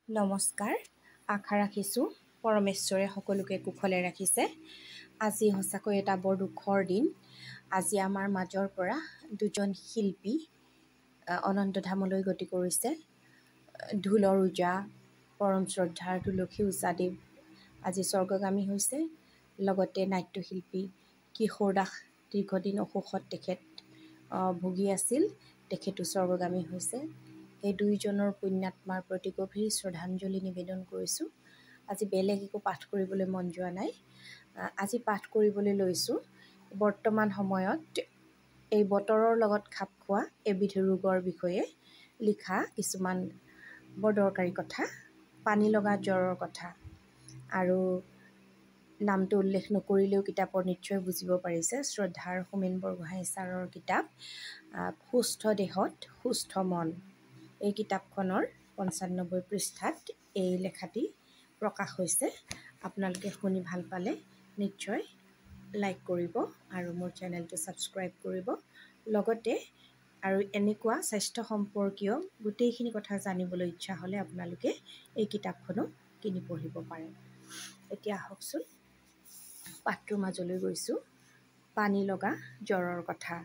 নমস্কাৰ। আশা ৰাখিছোঁ পৰমেশ্বৰে সকলোকে কুশলে ৰাখিছে। আজি সঁচাকৈ এটা বৰ দুখৰ দিন। আজি আমাৰ মাজৰ পৰা দুজন শিল্পী অনন্তধামলৈ গতি কৰিছে। ঢোলৰ ওজা পৰম শ্ৰদ্ধাৰ তুলসী ওজাদেৱ আজি স্বৰ্গগামী হৈছে। লগতে নাট্যশিল্পী কিশোৰ দাস দীৰ্ঘদিন অসুখত তেখেত ভুগি আছিল, তেখেতো স্বৰ্গগামী হৈছে। এই দুয়োজনৰ পুণ্যাত্মাৰ প্ৰতি গভীৰ শ্ৰদ্ধাঞ্জলি নিবেদন কৰিছোঁ। আজি বেলেগ একো পাঠ কৰিবলৈ মন যোৱা নাই। আজি পাঠ কৰিবলৈ লৈছোঁ বৰ্তমান সময়ত এই বতৰৰ লগত খাপ খোৱা এবিধ ৰোগৰ বিষয়ে লিখা কিছুমান বৰ দৰকাৰী কথা, পানী লগা জ্বৰৰ কথা। আৰু নামটো উল্লেখ নকৰিলেও কিতাপৰ নিশ্চয় বুজিব পাৰিছে। শ্ৰদ্ধাৰ হোমেন বৰগোহাঁই ছাৰৰ কিতাপ সুস্থ দেহত সুস্থ মন। এই কিতাপখনৰ ৯৫ পৃষ্ঠাত এই লেখাটি প্ৰকাশ হৈছে। আপোনালোকে শুনি ভাল পালে নিশ্চয় লাইক কৰিব আৰু মোৰ চেনেলটো ছাবস্ক্ৰাইব কৰিব। লগতে আৰু এনেকুৱা স্বাস্থ্য সম্পৰ্কীয় গোটেইখিনি কথা জানিবলৈ ইচ্ছা হ'লে আপোনালোকে এই কিতাপখনো কিনি পঢ়িব পাৰে। এতিয়া আহকচোন পাঠটোৰ মাজলৈ গৈছোঁ। পানী লগা জ্বৰৰ কথা।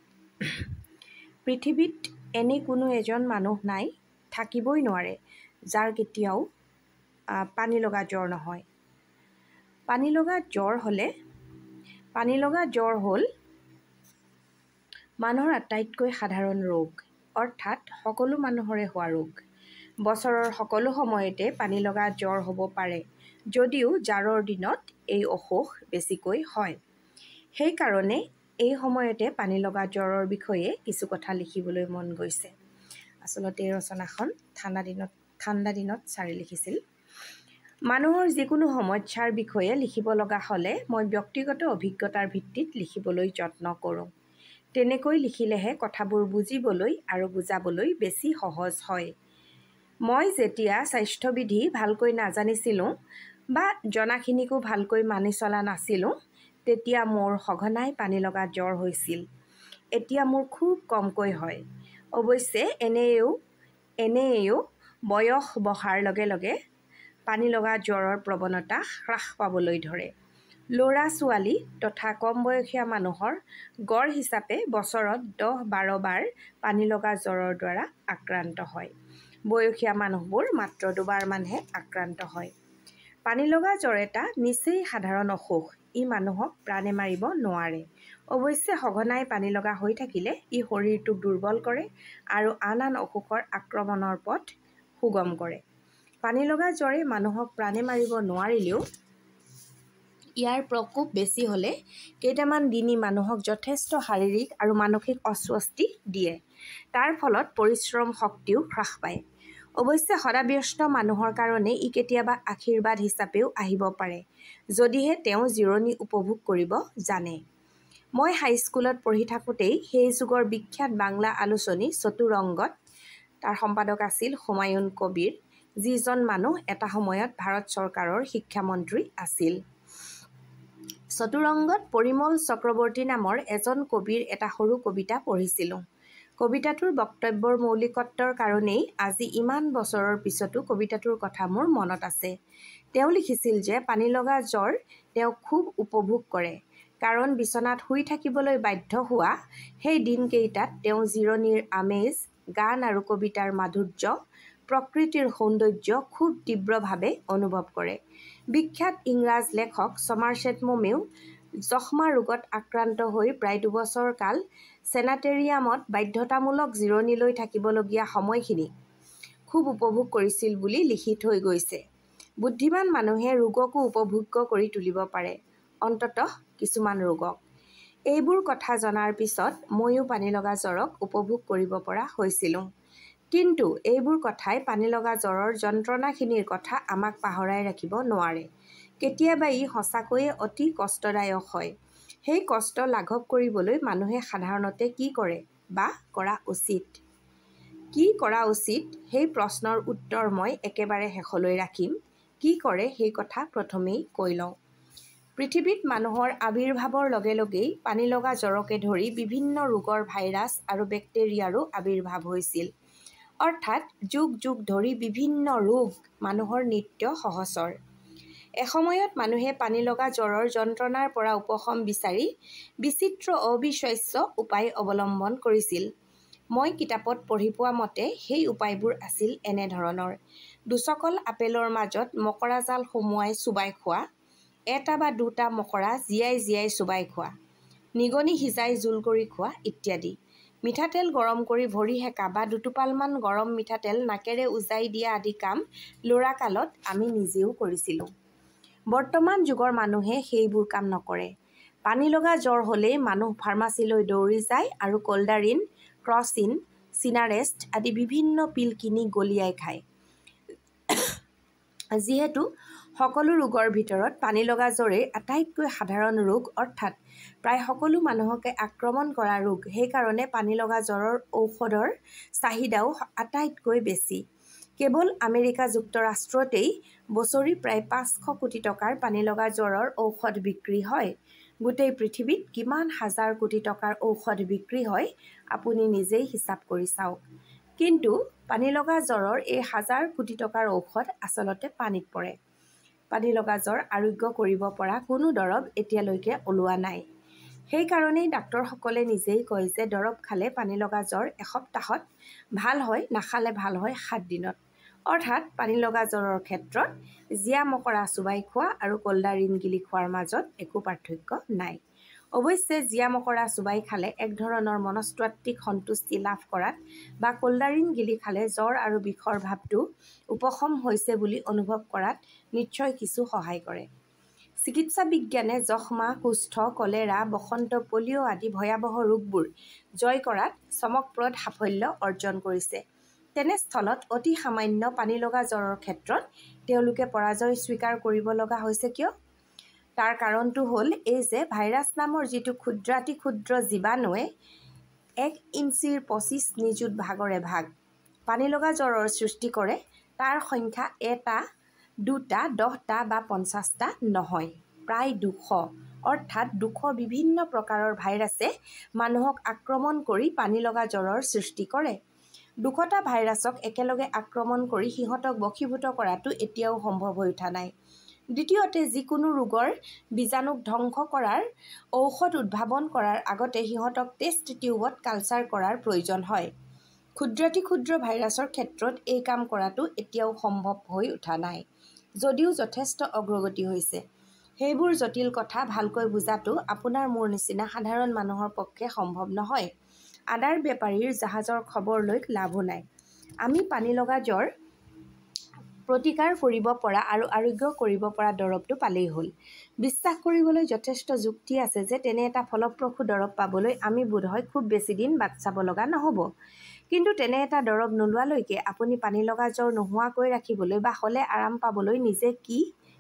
পৃথিৱীত এনে কোনো এজন মানুহ নাই, থাকিবই নোৱাৰে, যাৰ কেতিয়াও পানী লগা জ্বৰ নহয়। পানী লগা জ্বৰ হ'ল মানুহৰ আটাইতকৈ সাধাৰণ ৰোগ, অৰ্থাৎ সকলো মানুহৰে হোৱা ৰোগ। বছৰৰ সকলো সময়তে পানী লগা জ্বৰ হ'ব পাৰে, যদিও জাৰৰ দিনত এই অসুখ বেছিকৈ হয়। সেইকাৰণে এই সময়তে পানী লগা জ্বৰৰ বিষয়ে কিছু কথা লিখিবলৈ মন গৈছে। আচলতে এই ৰচনাখন ঠাণ্ডা দিনত ছাৰে লিখিছিল। মানুহৰ যিকোনো সমস্যাৰ বিষয়ে লিখিব লগা হ'লে মই ব্যক্তিগত অভিজ্ঞতাৰ ভিত্তিত লিখিবলৈ যত্ন কৰোঁ। তেনেকৈ লিখিলেহে কথাবোৰ বুজিবলৈ আৰু বুজাবলৈ বেছি সহজ হয়। মই যেতিয়া স্বাস্থ্যবিধি ভালকৈ নাজানিছিলোঁ বা জনাখিনিকো ভালকৈ মানি চলা নাছিলোঁ, তেতিয়া মোৰ সঘনাই পানী লগা জ্বৰ হৈছিল। এতিয়া মোৰ খুব কমকৈ হয়। অৱশ্যে এনেয়েও বয়স বঢ়াৰ লগে লগে পানী লগা জ্বৰৰ প্ৰৱণতা হ্ৰাস পাবলৈ ধৰে। ল'ৰা-ছোৱালী তথা কম বয়সীয়া মানুহৰ গড় হিচাপে বছৰত ১০-১২ বাৰ পানী লগা জ্বৰৰ দ্বাৰা আক্ৰান্ত হয়। বয়সীয়া মানুহবোৰ মাত্ৰ ২ বাৰমানহে আক্ৰান্ত হয়। পানী লগা জ্বৰ এটা নিচেই সাধাৰণ অসুখ। ই মানুহক প্ৰাণে মাৰিব নোৱাৰে। অৱশ্যে সঘনাই পানী লগা হৈ থাকিলে ই শৰীৰটোক দুৰ্বল কৰে আৰু আন অসুখৰ আক্ৰমণৰ পথ সুগম কৰে। পানী লগা জ্বৰে মানুহক প্ৰাণে মাৰিব নোৱাৰিলেও ইয়াৰ প্ৰকোপ বেছি হ'লে কেইটামান দিনি মানুহক যথেষ্ট শাৰীৰিক আৰু মানসিক অস্বস্তি দিয়ে। তাৰ ফলত পৰিশ্ৰম শক্তিও হ্ৰাস পায়। অৱশ্যে হতাব্যস্ত মানুহৰ কাৰণে ই কেতিয়াবা আশীৰ্বাদ হিচাপেও আহিব পাৰে, যদিহে তেওঁ জিৰণি উপভোগ কৰিব জানে। মই হাইস্কুলত পঢ়ি থাকোঁতেই সেই যুগৰ বিখ্যাত বাংলা আলোচনী চতুৰংগত, তাৰ সম্পাদক আছিল হুমায়ুন কবিৰ, যিজন মানুহ এটা সময়ত ভাৰত চৰকাৰৰ শিক্ষামন্ত্ৰী আছিল। চতুৰংগত পৰিমল চক্ৰৱৰ্তী নামৰ এজন কবিৰ এটা সৰু কবিতা পঢ়িছিলোঁ। কবিতাটোৰ বক্তব্যৰ মৌলিকত্বৰ কাৰণেই আজি ইমান বছৰৰ পিছতো কবিতাটোৰ কথা মোৰ মনত আছে। তেওঁ লিখিছিল যে পানী লগা জ্বৰ তেওঁ খুব উপভোগ কৰে, কাৰণ বিচনাত শুই থাকিবলৈ বাধ্য হোৱা সেই দিনকেইটাত তেওঁ জিৰণিৰ আমেজ, গান আৰু কবিতাৰ মাধুৰ্য, প্ৰকৃতিৰ সৌন্দৰ্য খুব তীব্ৰভাৱে অনুভৱ কৰে। বিখ্যাত ইংৰাজ লেখক ছমাৰছেট মমেও যক্ষ্মা ৰোগত আক্ৰান্ত হৈ প্ৰায় ২ বছৰ কাল ছেনাটেৰিয়ামত বাধ্যতামূলক জিৰণি লৈ থাকিবলগীয়া সময়খিনি খুব উপভোগ কৰিছিল বুলি লিখি থৈ গৈছে। বুদ্ধিমান মানুহে ৰোগকো উপভোগ্য কৰি তুলিব পাৰে, অন্ততঃ কিছুমান ৰোগক। এইবোৰ কথা জনাৰ পিছত ময়ো পানী লগা জ্বৰক উপভোগ কৰিব পৰা হৈছিলোঁ। কিন্তু এইবোৰ কথাই পানী লগা জ্বৰৰ যন্ত্ৰণাখিনিৰ কথা আমাক পাহৰাই ৰাখিব নোৱাৰে। কেতিয়াবা ই সঁচাকৈয়ে অতি কষ্টদায়ক হয়। সেই কষ্ট লাঘৱ কৰিবলৈ মানুহে সাধাৰণতে কি কৰে বা কৰা উচিত? কি কৰা উচিত সেই প্ৰশ্নৰ উত্তৰ মই একেবাৰে শেষলৈ ৰাখিম। কি কৰে সেই কথা প্ৰথমেই কৈ লওঁ। পৃথিৱীত মানুহৰ আৱিৰ্ভাৱৰ লগে লগেই পানী লগা জ্বৰকে ধৰি বিভিন্ন ৰোগৰ ভাইৰাছ আৰু বেক্টেৰিয়াৰো আৱিৰ্ভাৱ হৈছিল। অৰ্থাৎ যুগ যুগ ধৰি বিভিন্ন ৰোগ মানুহৰ নিত্য সহচৰ। এসময়ত মানুহে পানীলগা জ্বৰৰ যন্ত্ৰণাৰ পৰা উপশম বিচাৰি বিচিত্ৰ অবিশ্বাস্য উপায় অৱলম্বন কৰিছিল। মই কিতাপত পঢ়ি পোৱা মতে সেই উপায়বোৰ আছিল এনেধৰণৰ: দুচকল আপেলৰ মাজত মকৰা জাল সুমুৱাই চোবাই খোৱা, এটা বা দুটা মকৰা জীয়াই জীয়াই চোবাই খোৱা, নিগনি সিজাই জোল কৰি খোৱা ইত্যাদি। মিঠাতেল গৰম কৰি ভৰি সেকা বা দুটোপালমান গৰম মিঠাতেল নাকেৰে উজাই দিয়া আদি কাম ল'ৰাকালত আমি নিজেও কৰিছিলোঁ। বৰ্তমান যুগৰ মানুহে সেইবোৰ কাম নকৰে। পানীলগা জ্বৰ হ'লেই মানুহ ফাৰ্মাচীলৈ দৌৰি যায় আৰু কল্ডাৰিন, ক্ৰচিন, চিনাৰেষ্ট আদি বিভিন্ন পিল কিনি গলিয়াই খায়। যিহেতু সকলো ৰোগৰ ভিতৰত পানীলগা জ্বৰেই আটাইতকৈ সাধাৰণ ৰোগ, অৰ্থাৎ প্ৰায় সকলো মানুহকে আক্ৰমণ কৰা ৰোগ, সেইকাৰণে পানীলগা জ্বৰৰ ঔষধৰ চাহিদাও আটাইতকৈ বেছি। কেৱল আমেৰিকা যুক্তৰাষ্ট্ৰতেই বছৰি প্ৰায় 500 কোটি টকাৰ পানীলগা জ্বৰৰ ঔষধ বিক্ৰী হয়। গোটেই পৃথিৱীত কিমান হাজাৰ কোটি টকাৰ ঔষধ বিক্ৰী হয় আপুনি নিজেই হিচাপ কৰি চাওক। কিন্তু পানীলগা জ্বৰৰ এই হাজাৰ কোটি টকাৰ ঔষধ আচলতে পানীত পৰে। পানীলগা জ্বৰ আৰোগ্য কৰিব পৰা কোনো দৰৱ এতিয়ালৈকে ওলোৱা নাই। সেইকাৰণেই ডাক্তৰসকলে নিজেই কয় যে দৰৱ খালে পানীলগা জ্বৰ এসপ্তাহত ভাল হয়, নাখালে ভাল হয় 7 দিনত। অৰ্থাৎ পানীলগা জ্বৰৰ ক্ষেত্ৰত জীয়া মকৰা চোবাই খোৱা আৰু কল্ডাৰিন গিলি খোৱাৰ মাজত একো পাৰ্থক্য নাই। অৱশ্যে জীয়া মকৰা চোবাই খালে এক ধৰণৰ মনস্তাত্ত্বিক সন্তুষ্টি লাভ কৰাত বা কল্ডাৰিন গিলি খালে জ্বৰ আৰু বিষৰ ভাৱটো উপশম হৈছে বুলি অনুভৱ কৰাত নিশ্চয় কিছু সহায় কৰে। চিকিৎসা বিজ্ঞানে যক্ষ্মা, কুষ্ঠ, কলেৰা, বসন্ত, পলিঅ' আদি ভয়াৱহ ৰোগবোৰ জয় কৰাত চমকপ্ৰদ সাফল্য অৰ্জন কৰিছে। তেনেস্থলত অতি সামান্য পানীলগা জ্বৰৰ ক্ষেত্ৰত তেওঁলোকে পৰাজয় স্বীকাৰ কৰিব লগা হৈছে কিয়? তাৰ কাৰণটো হ'ল এই যে ভাইৰাছ নামৰ যিটো ক্ষুদ্ৰাতি ক্ষুদ্ৰ জীৱাণুৱে 1 ইঞ্চিৰ 25 নিযুত ভাগৰে ভাগ পানীলগা জ্বৰৰ সৃষ্টি কৰে, তাৰ সংখ্যা 1টা, 2টা, 10টা বা 50টা নহয়, প্ৰায় 200। অৰ্থাৎ 200 বিভিন্ন প্ৰকাৰৰ ভাইৰাছে মানুহক আক্ৰমণ কৰি পানীলগা জ্বৰৰ সৃষ্টি কৰে। 200টা ভাইৰাছক একেলগে আক্ৰমণ কৰি সিহঁতক বশীভূত কৰাটো এতিয়াও সম্ভৱ হৈ উঠা নাই। দ্বিতীয়তে, যিকোনো ৰোগৰ বীজাণুক ধ্বংস কৰাৰ ঔষধ উদ্ভাৱন কৰাৰ আগতে সিহঁতক টেষ্ট টিউবত কালচাৰ কৰাৰ প্ৰয়োজন হয়। ক্ষুদ্ৰাতি ক্ষুদ্ৰ ভাইৰাছৰ ক্ষেত্ৰত এই কাম কৰাটো এতিয়াও সম্ভৱ হৈ উঠা নাই, যদিও যথেষ্ট অগ্ৰগতি হৈছে। সেইবোৰ জটিল কথা ভালকৈ বুজাটো আপোনাৰ মোৰ নিচিনা সাধাৰণ মানুহৰ পক্ষে সম্ভৱ নহয়। আদাৰ বেপাৰীৰ জাহাজৰ খবৰ লৈ লাভো নাই। আমি পানীলগা জ্বৰ প্ৰতিকাৰ কৰিব পৰা আৰু আৰোগ্য কৰিব পৰা দৰৱটো পালেই হ'ল। বিশ্বাস কৰিবলৈ যথেষ্ট যুক্তি আছে যে তেনে এটা ফলপ্ৰসূ দৰৱ পাবলৈ আমি বোধহয় খুব বেছি দিন বাট চাব লগা নহ'ব। কিন্তু তেনে এটা দৰৱ নোলোৱালৈকে আপুনি পানীলগা জ্বৰ নোহোৱাকৈ ৰাখিবলৈ বা হ'লে আৰাম পাবলৈ নিজে কি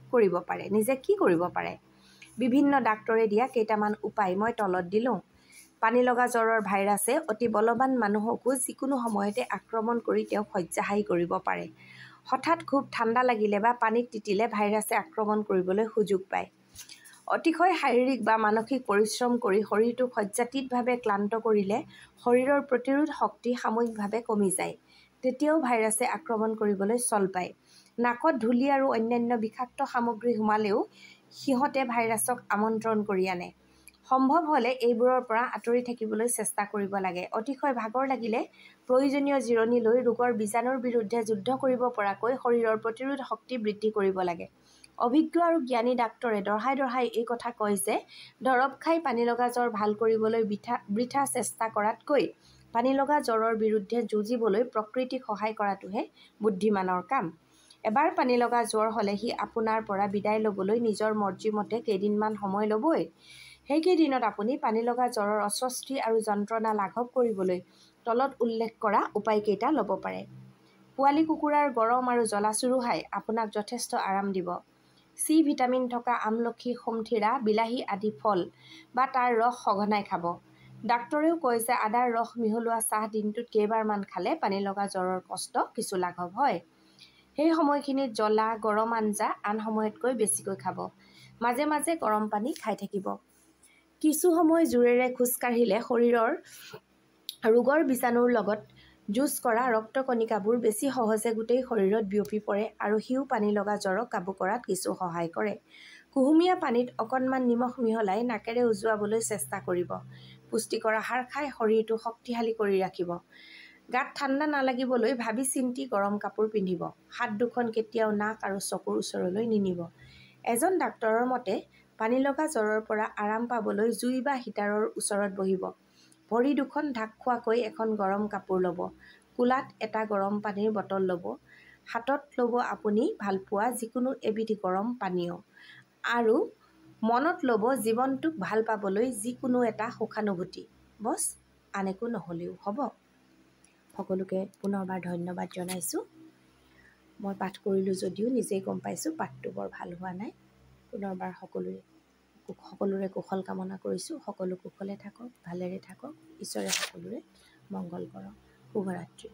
কৰিব পাৰে? বিভিন্ন ডাক্তৰে দিয়া কেইটামান উপায় মই তলত দিলোঁ। পানীলগা জ্বৰৰ ভাইৰাছে অতি বলৱান মানুহকো যিকোনো সময়তে আক্ৰমণ কৰি তেওঁক শয্যাশায়ী কৰিব পাৰে। হঠাৎ খুব ঠাণ্ডা লাগিলে বা পানীত তিতিলে ভাইৰাছে আক্ৰমণ কৰিবলৈ সুযোগ পায়। অতিশয় শাৰীৰিক বা মানসিক পৰিশ্ৰম কৰি শৰীৰটোক সজ্জাতীতভাৱে ক্লান্ত কৰিলে শৰীৰৰ প্ৰতিৰোধ শক্তি সাময়িকভাৱে কমি যায়। তেতিয়াও ভাইৰাছে আক্ৰমণ কৰিবলৈ চল পায়। নাকত ধূলি আৰু অন্যান্য বিষাক্ত সামগ্ৰী সোমালেও সিহঁতে ভাইৰাছক আমন্ত্ৰণ কৰি আনে। সম্ভৱ হ'লে এইবোৰৰ পৰা আঁতৰি থাকিবলৈ চেষ্টা কৰিব লাগে। অতিশয় ভাগৰ লাগিলে প্ৰয়োজনীয় জিৰণি লৈ ৰোগৰ বীজাণুৰ বিৰুদ্ধে যুদ্ধ কৰিব পৰাকৈ শৰীৰৰ প্ৰতিৰোধ শক্তি বৃদ্ধি কৰিব লাগে। অভিজ্ঞ আৰু জ্ঞানী ডাক্তৰে দঢ়াই দঢ়াই এই কথা কয় যে দৰৱ খাই পানীলগা জ্বৰ ভাল কৰিবলৈ বৃথা চেষ্টা কৰাতকৈ পানীলগা জ্বৰৰ বিৰুদ্ধে যুঁজিবলৈ প্ৰকৃতিক সহায় কৰাটোহে বুদ্ধিমানৰ কাম। এবাৰ পানীলগা জ্বৰ হ'লে সি আপোনাৰ পৰা বিদায় ল'বলৈ নিজৰ মৰ্জিমতে কেইদিনমান সময় ল'বই। সেইকেইদিনত আপুনি পানীলগা জ্বৰৰ অস্বস্তি আৰু যন্ত্ৰণা লাঘৱ কৰিবলৈ তলত উল্লেখ কৰা উপায়কেইটা ল'ব পাৰে। পোৱালি কুকুৰাৰ গৰম আৰু জ্বলা চুৰুহাই আপোনাক যথেষ্ট আৰাম দিব। চি ভিটামিন থকা আমলখি, সোমথিৰা, বিলাহী আদি ফল বা তাৰ ৰস সঘনাই খাব। ডাক্তৰেও কয় যে আদাৰ ৰস মিহলোৱা চাহ দিনটোত কেইবাৰমান খালে পানীলগা জ্বৰৰ কষ্ট কিছু লাঘৱ হয়। সেই সময়খিনিত জ্বলা, গৰম আঞ্জা আন সময়তকৈ বেছিকৈ খাব। মাজে মাজে গৰম পানী খাই থাকিব। কিছু সময় জোৰেৰে খোজ কাঢ়িলে শৰীৰৰ ৰোগৰ বীজাণুৰ লগত যুঁজ কৰা ৰক্তকণিকাবোৰ বেছি সহজে গোটেই শৰীৰত বিয়পি পৰে আৰু সিও পানী লগা জ্বৰক কাবু কৰাত কিছু সহায় কৰে। কুহুমীয়া পানীত অকণমান নিমখ মিহলাই নাকেৰে উজুৱাবলৈ চেষ্টা কৰিব। পুষ্টিকৰ আহাৰ খাই শৰীৰটো শক্তিশালী কৰি ৰাখিব। গাত ঠাণ্ডা নালাগিবলৈ ভাবি চিন্তি গৰম কাপোৰ পিন্ধিব। হাত দুখন কেতিয়াও নাক আৰু চকুৰ ওচৰলৈ নিনিব। এজন ডাক্তৰৰ মতে পানী লগা জ্বৰৰ পৰা আৰাম পাবলৈ জুই বা হিটাৰৰ ওচৰত বহিব। ভৰি দুখন ঢাক খোৱাকৈ এখন গৰম কাপোৰ ল'ব। কোলাত এটা গৰম পানীৰ বটল ল'ব। হাতত ল'ব আপুনি ভালপোৱা যিকোনো এবিধ গৰম পানীয়। আৰু মনত ল'ব জীৱনটোক ভাল পাবলৈ যিকোনো এটা সুখানুভূতি। বছ, আন একো নহ'লেও হ'ব। সকলোকে পুনৰবাৰ ধন্যবাদ জনাইছোঁ। মই পাঠ কৰিলোঁ যদিও নিজেই গম পাইছোঁ পাঠটো বৰ ভাল হোৱা নাই। পুনৰবাৰ সকলোৰে কুশল কামনা কৰিছোঁ। সকলো কুশলে থাকক, ভালেৰে থাকক। ঈশ্বৰে সকলোৰে মংগল কৰক। শুভৰাত্ৰি।